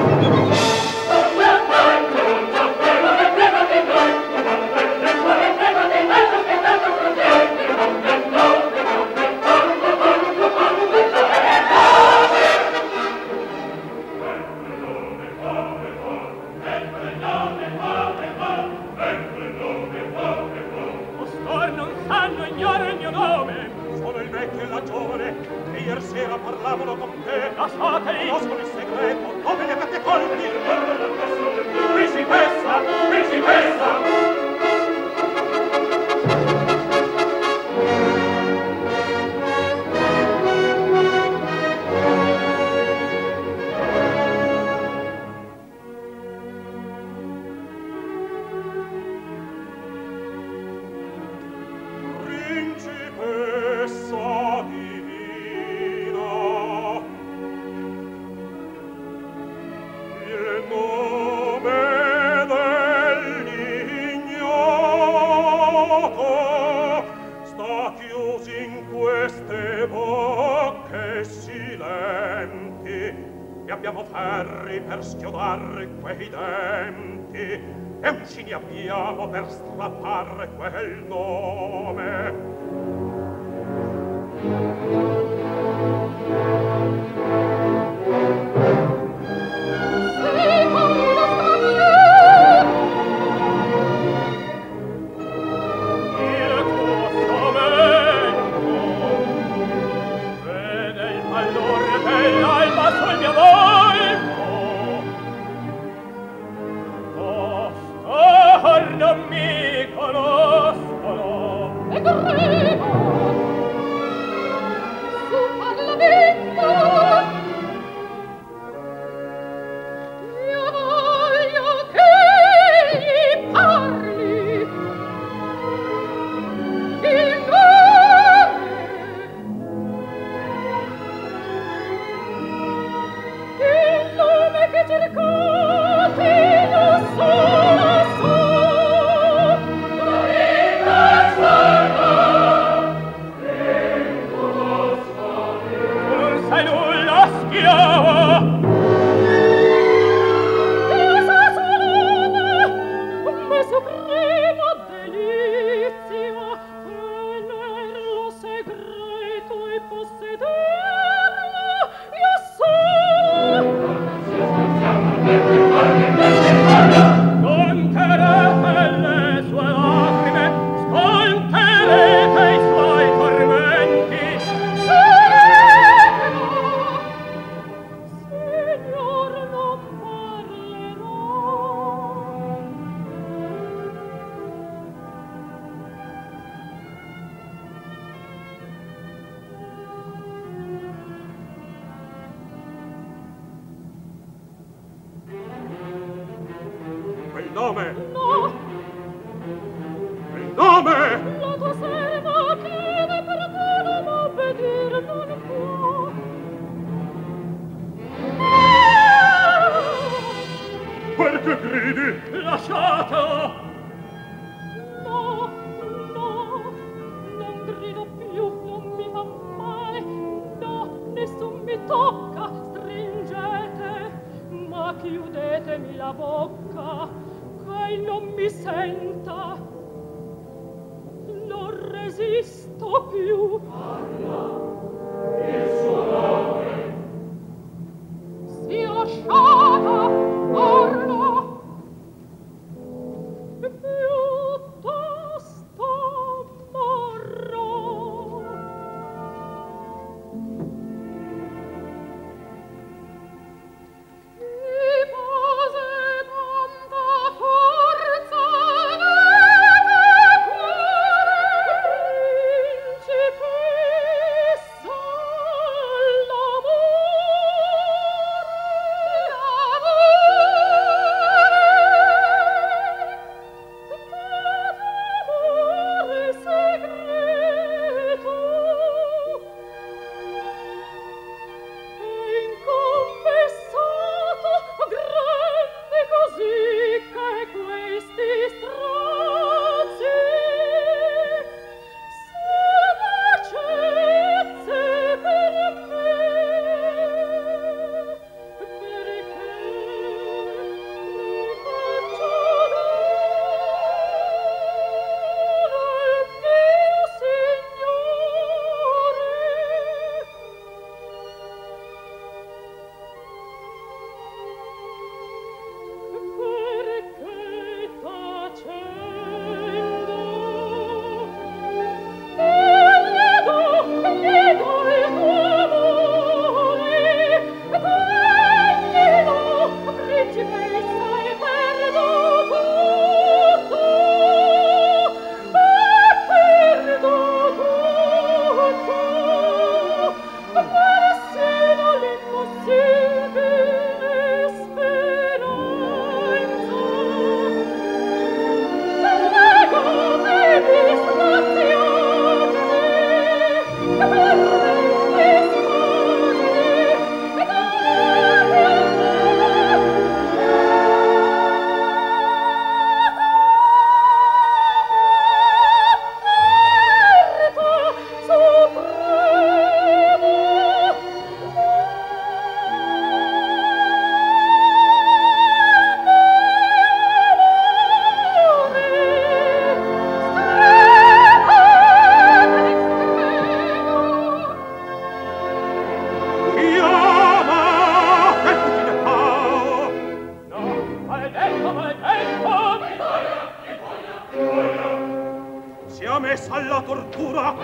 Speaker 5: Ieri sera parlavano con te, lasciateli, conoscono il segreto, dove li avete colti? Principessa, principessa! Abbiamo ferri per schiodare quei denti e uncini abbiamo per strappare quel nome. Non mi conoscono e grido su Parlamento io voglio che gli parli il nome che cercate lo so. Nome! No! Il nome! La tua serva chiede perdono, ma obbedire non può. Perché gridi? Lasciatelo! No, no, non grido più, non mi fa male. No, nessun mi tocca, stringete, ma chiudetemi la bocca. Che non mi senta, non resisto più. Parla, il suo nome. Sia lasciata, parla, piuttosto morrò. tortura.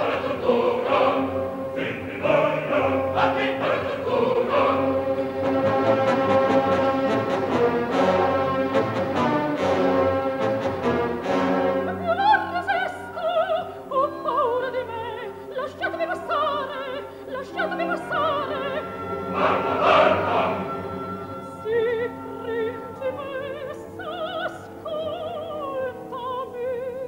Speaker 3: Lasciatemi passare! Sì, principessa, ascoltami!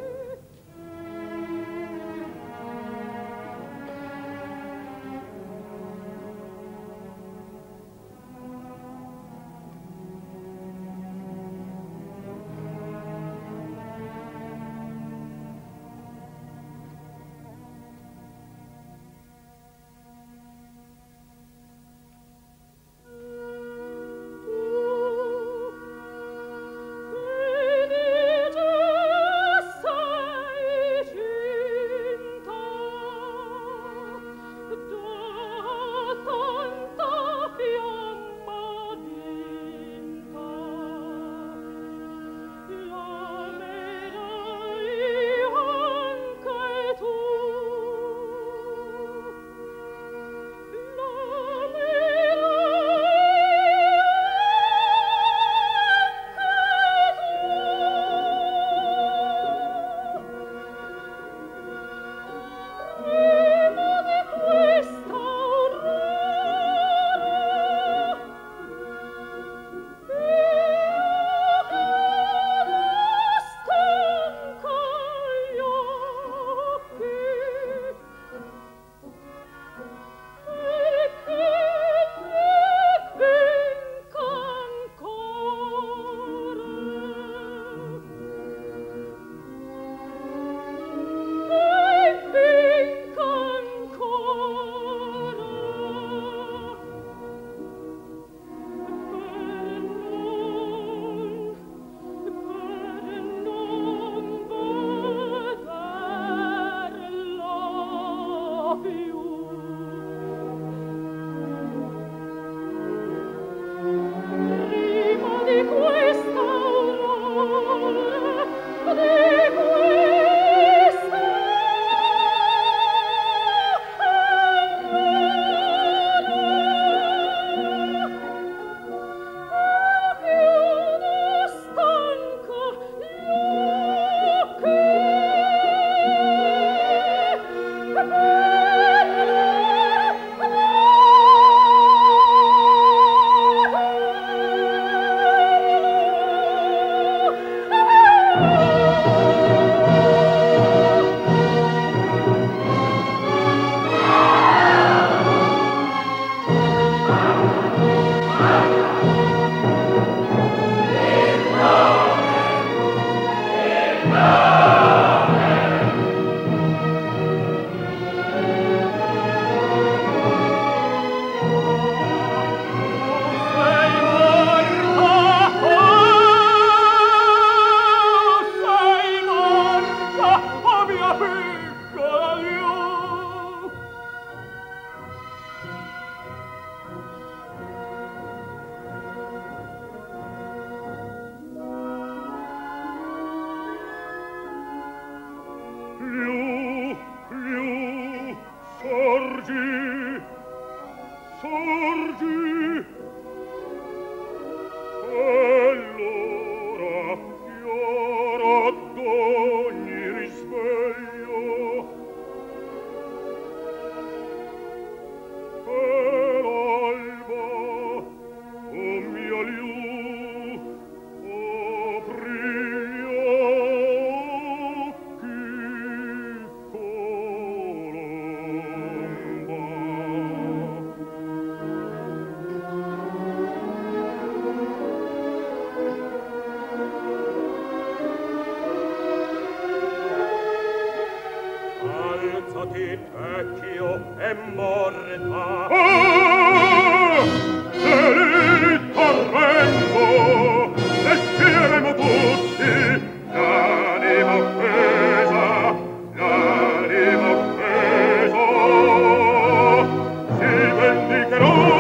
Speaker 5: alzati, vecchio, e morta.
Speaker 4: Lì torrendo, respiremo tutti, l'anima offesa, l'anima offesa, si vendicherà.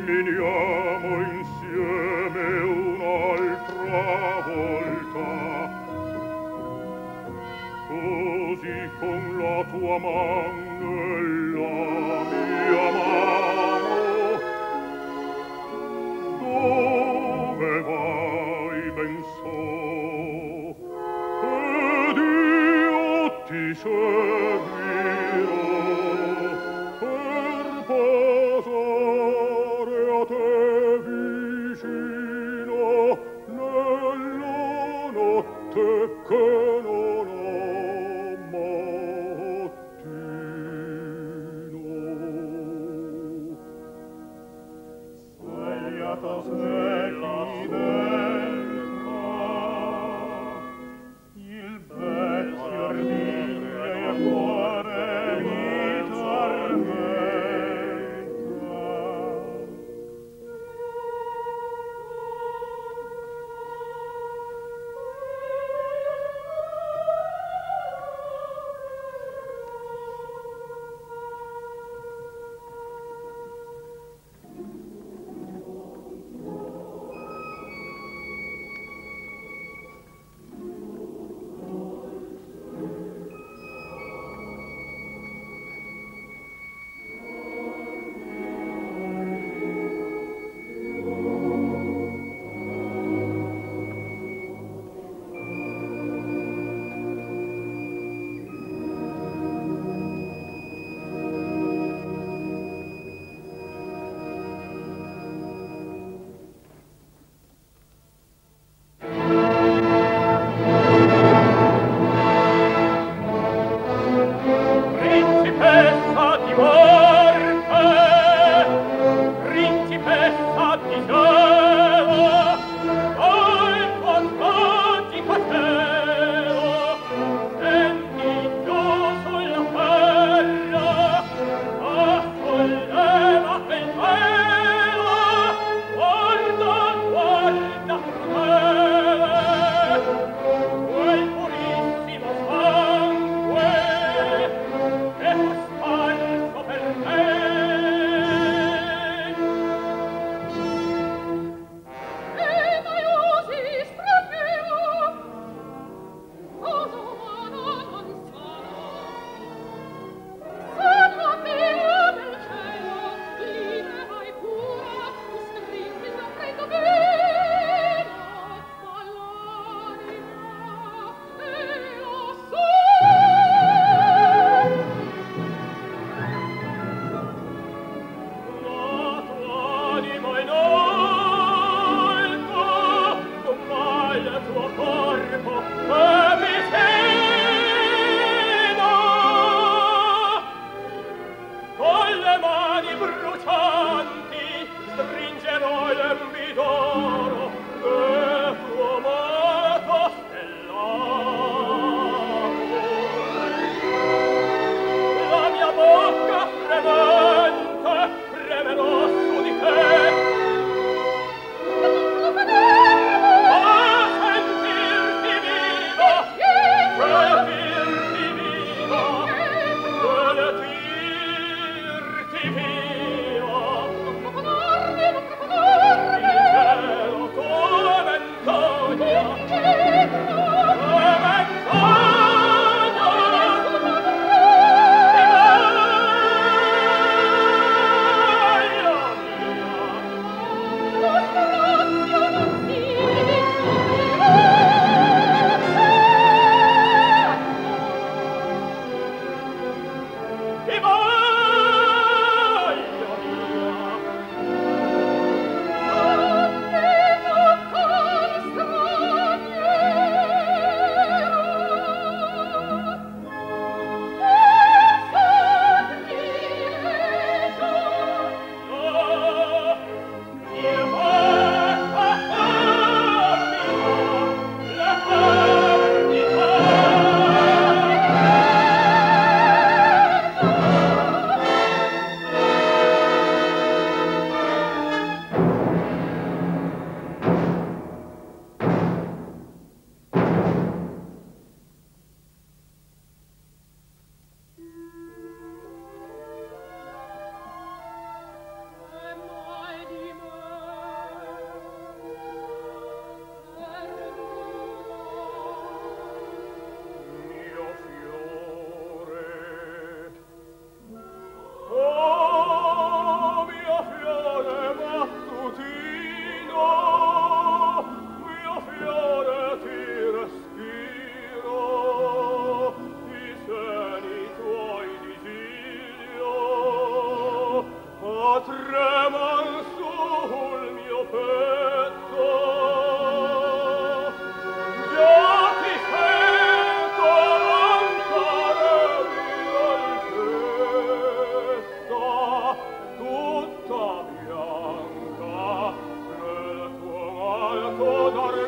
Speaker 1: camminiamo insieme un'altra volta, così con la tua mano e la mia mano. Dove vai, ben so, ed io ti seguirò per posare a te vicino nella notte che non ha mattino. Svegliata sveglia fideltà, il vecchio ardire e cuore mi tormenta. Principessa di morte, principessa di cielo, al mondo di castello, scendi giù sulla terra, solleva il velo, guarda, guarda crudele, quel purissimo sangue che fu sparso per te.
Speaker 5: tu dormi